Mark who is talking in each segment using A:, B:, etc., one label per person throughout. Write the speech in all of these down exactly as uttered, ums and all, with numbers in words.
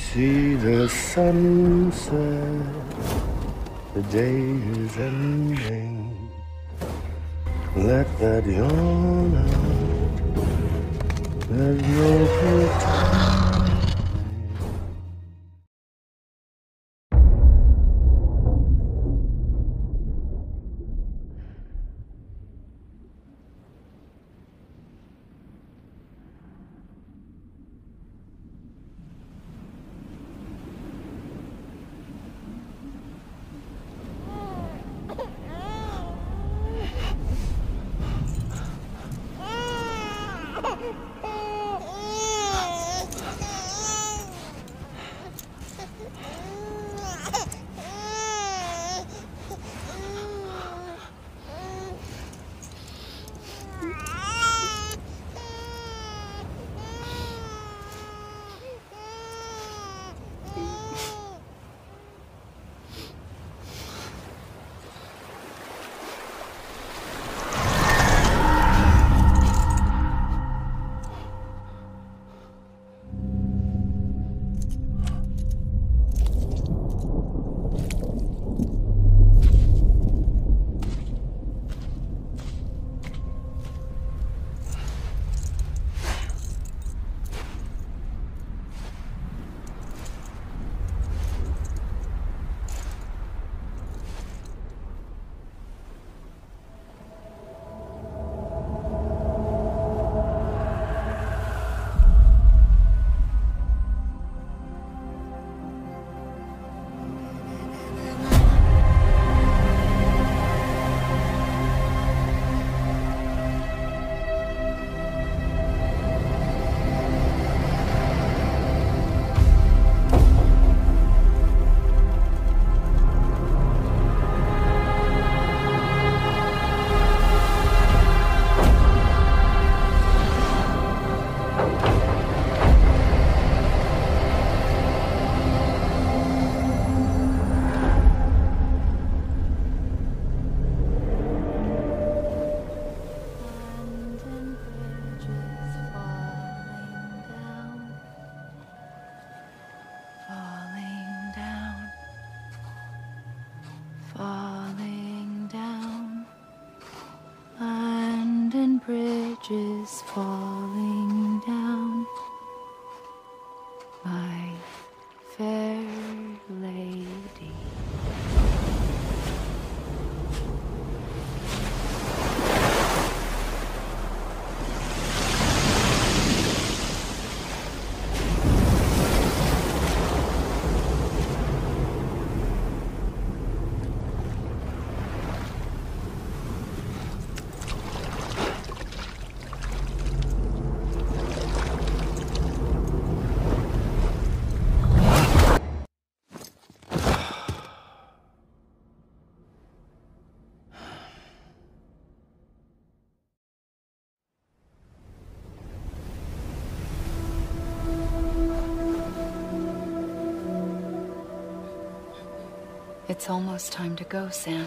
A: see the sunset, the day is ending. Let that yawn out, there's no pretending.
B: Bridges falling down, my fair lady. It's almost time to go, Sam.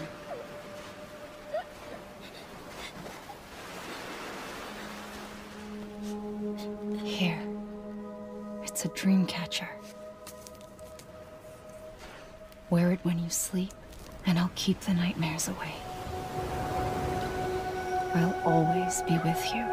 B: Here. It's a dream catcher. Wear it when you sleep, and I'll keep the nightmares away. I'll always be with you.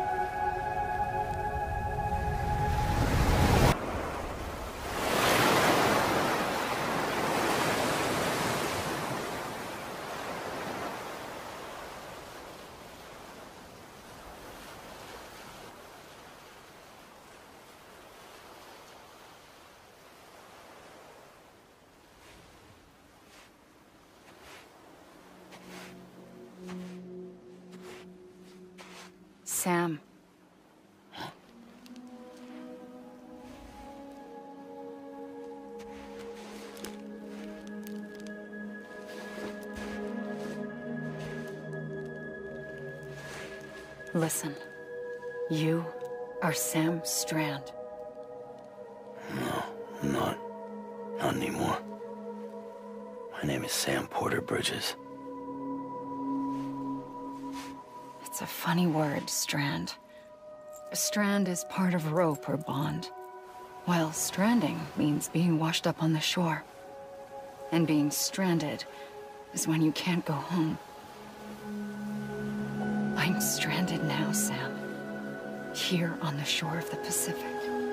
B: Sam. Listen, you are Sam Strand.
A: No, I'm not. Not anymore. My name is Sam Porter Bridges.
B: It's a funny word, Strand. A strand is part of rope or bond. While stranding means being washed up on the shore. And being stranded is when you can't go home. I'm stranded now, Sam. Here on the shore of the Pacific.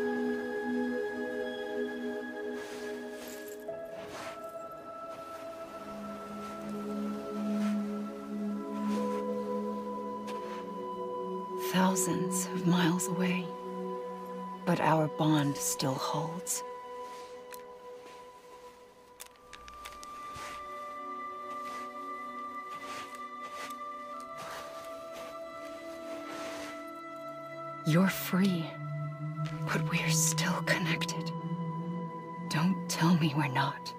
B: Thousands of miles away. But our bond still holds. You're free, but we're still connected. Don't tell me we're not.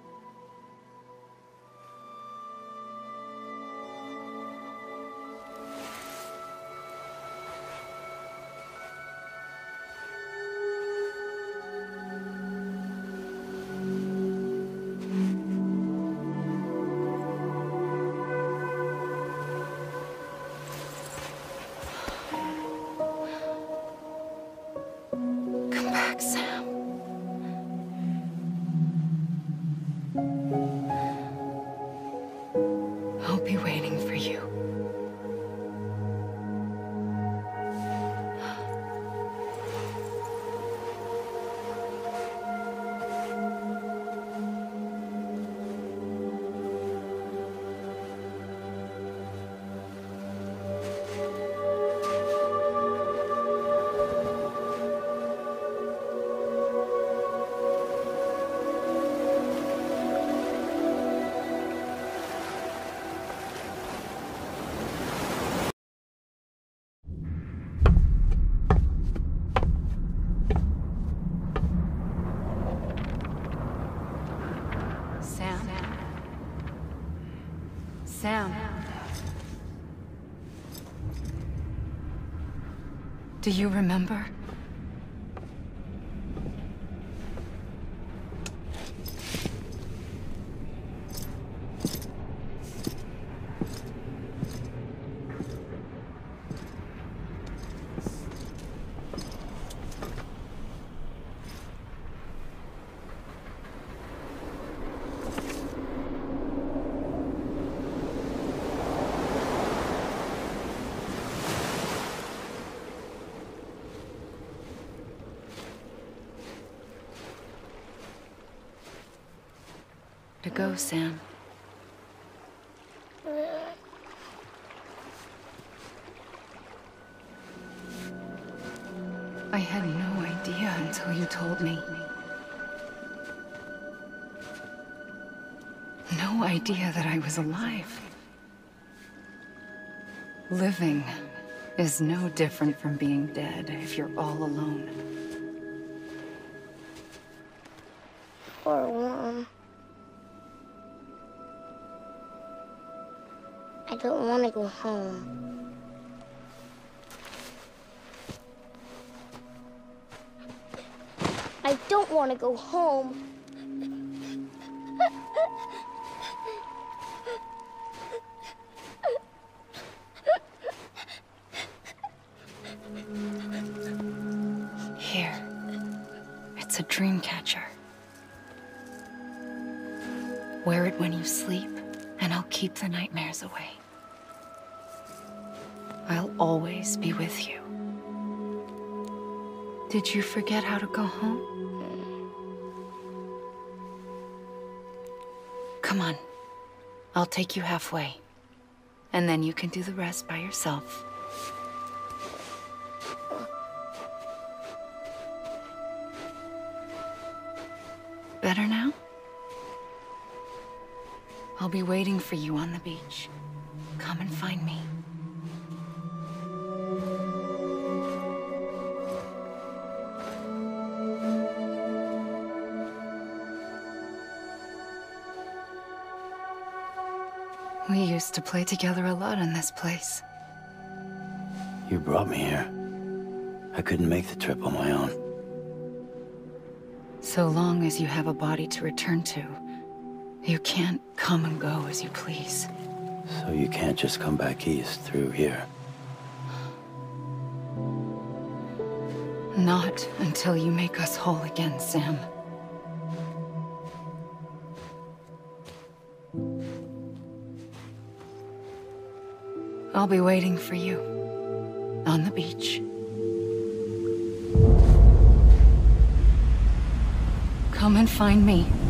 B: Sam. I'll be waiting for you. Sam. Do you remember? To go, Sam. I had no idea until you told me. No idea that I was alive. Living is no different from being dead if you're all alone.
C: Or warm. I don't want to go home. I don't want to go home.
B: Here. It's a dream catcher. Wear it when you sleep, and I'll keep the nightmares away. I'll always be with you. Did you forget how to go home? Come on. I'll take you halfway. And then you can do the rest by yourself. Better now? I'll be waiting for you on the beach. Come and find me. We used to play together a lot in this place.
A: You brought me here. I couldn't make the trip on my own.
B: So long as you have a body to return to, you can't come and go as you please.
A: So you can't just come back east through here?
B: Not until you make us whole again, Sam. I'll be waiting for you on the beach. Come and find me.